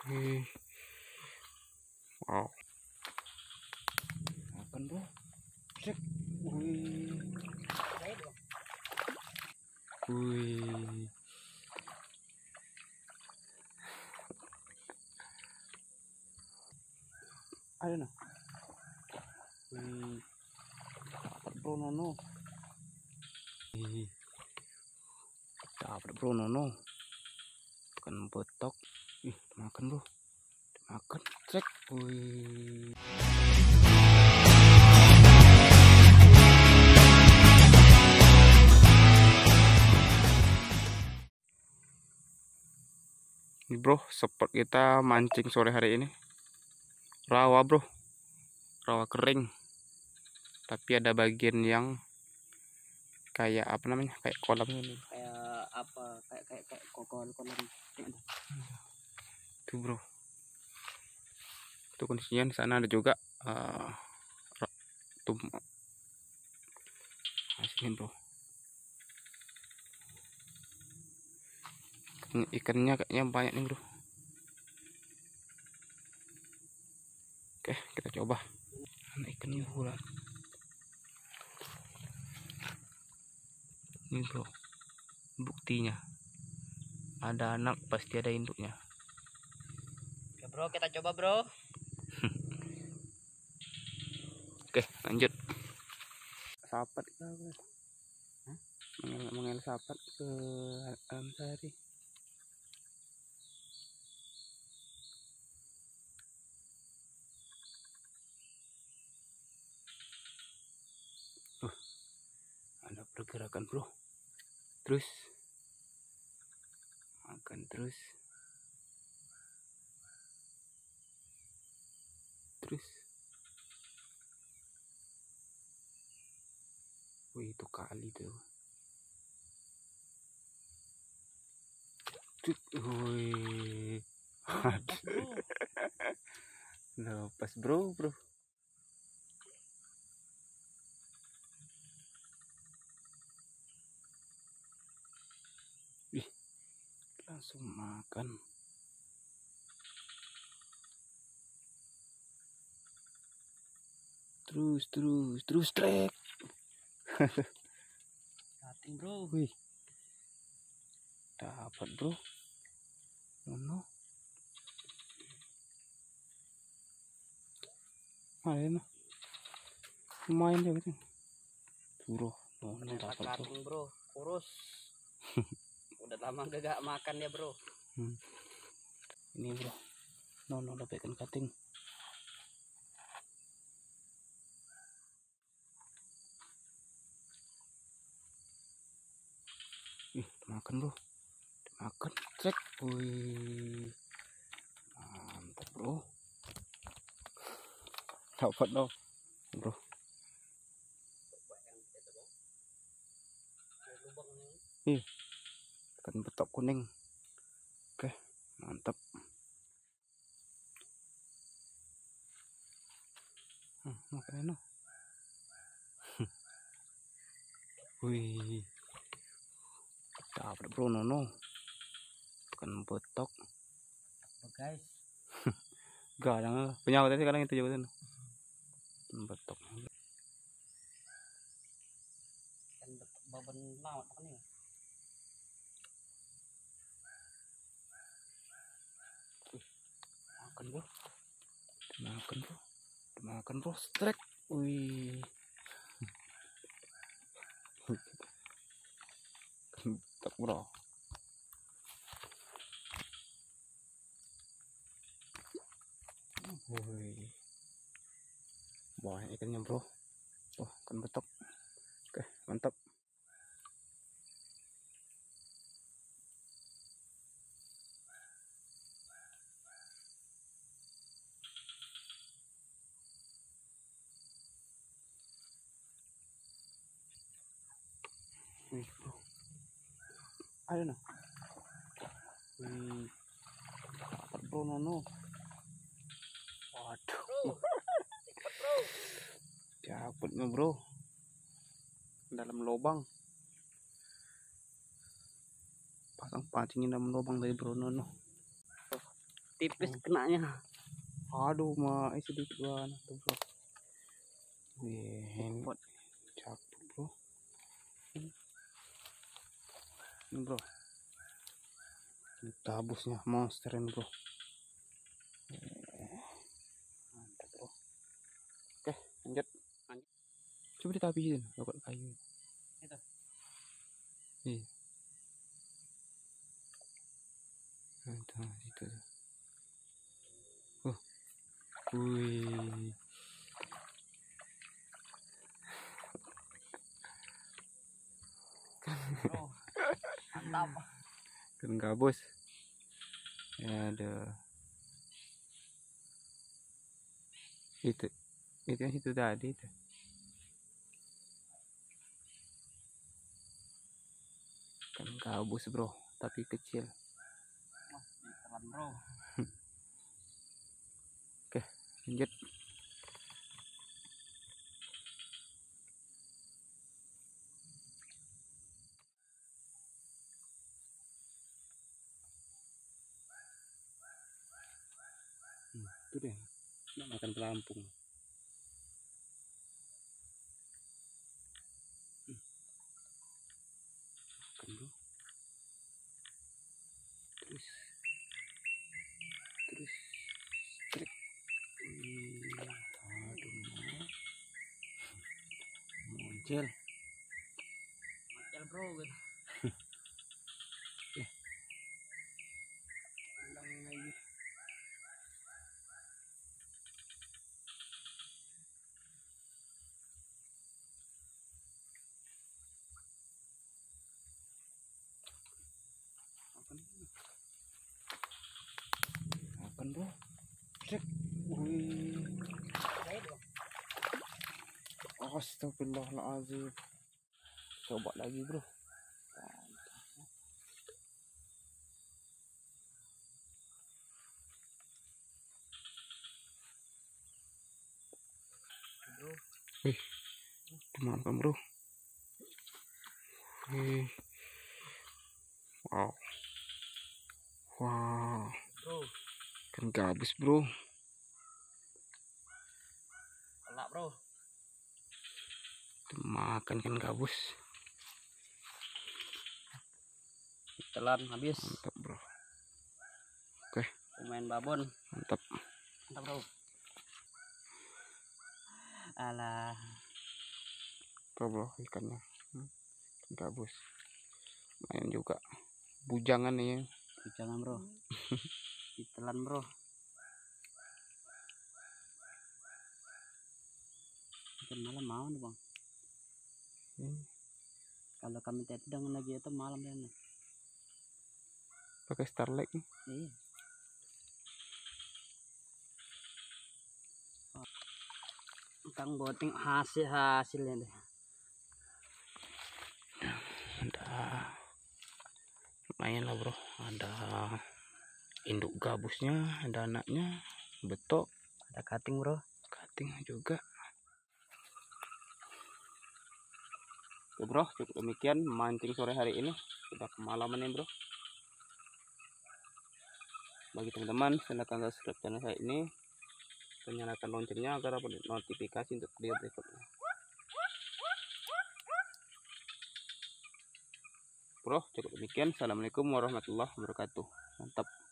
Wow. Makan bro. Cek. Wih. Wih. Ayo nah. Wih. Dapat bro nono. Wih. Dapat bro nono. Makan betok. Ih, makan bro. Makan. Cek. Wih. Ini bro, spot kita mancing sore hari ini. Rawa bro. Rawa kering. Tapi ada bagian yang kayak apa namanya? Kayak kolam ini. Kayak apa? Kayak kolam. Tuh bro. Tuh kondisinya di sana ada juga tuh sini bro. Ikannya kayaknya banyak nih bro. Oke, kita coba. Nah, ikannya bulan. Ini bro, buktinya ada anak pasti ada induknya. Oke bro, kita coba bro. Oke, lanjut. Sapat kita mengel sapat ke alam sari. Ada pergerakan bro. Terus makan terus. Wih, itu kali tuh. Wih. Lepas bro. Ih, langsung makan. Terus trek. Cutting bro. Wih. Dapat bro. Nono. Ayo nah. Lumayan dia gitu. Bro. Nono dapat bro. Cutting bro. Kurus. Udah lama gak makan ya bro. Ini bro. Nono dapat ikan cutting. Ih, makan bro. Makan. Cek. Wih. Mantap bro. Dapat dong bro. Ih, ikan betok kuning. Oke, mantap. Makan enak. Wih, dapat bro nono. Ikan betok. Oh, guys. Gak ada punya tadi sekarang itu juga tuh. Betok. Kan baban laut apa nih? Makan bro, strek. Wih. Kentok bro. Wih. Banyak ikannya bro. Oh, ikan betok. Oke, mantap. Wih bro. Ada nah. Wih. Dapat bro nono. Waduh. Bro. Dapatnya bro. Dalam lubang. Pasang pancingin dalam lubang dari bro nono. tipis kenanya. Aduh, sedikit banget tuh bro. Wih, cakep bro. Ini bro, ini tabusnya monster ini bro. Mantap bro. Oke, lanjut. Coba ditapiin dapat kayu. Itu. Iya. Nah, itu. Wih. Bro, mantap. Kan gabus. Ada. Itu yang itu tadi itu. Kan gabus bro, tapi kecil. Telan bro. Oke, lanjut. Itu deh, nak makan pelampung. Makan bro. Terus strip. Aduh, muncul. Macel bro gitu. Ulang lagi. Makan bro. Cek. Wih. Astagfirullahaladzim. Coba lagi bro. Wih, dimakan bro. Wih, wow, Bro, kan gabus bro. telak bro. Makan kan gabus. Telan habis. Mantap bro. Oke, Pemain babon. mantap. Mantap bro. Alah. Tuh bro ikannya. Gabus. Main juga. Bujangan nih. Jangan bro. Ditelan bro. Ikan malam mau nih bang. Kalau kami tadi dengan lagi itu malam ya nih. Pakai Starlight nih. Iya. Kang boting hasilnya deh. Ada lumayan lah bro. Ada induk gabusnya, ada anaknya, betok, Ada cutting bro. kating juga. Oke bro, cukup demikian mancing sore hari ini. Sudah kemalaman nih bro. Bagi teman-teman, silahkan subscribe channel saya ini dan nyalakan loncengnya agar dapat notifikasi untuk video berikutnya. Bro, cukup demikian. Assalamualaikum warahmatullahi wabarakatuh. Mantap.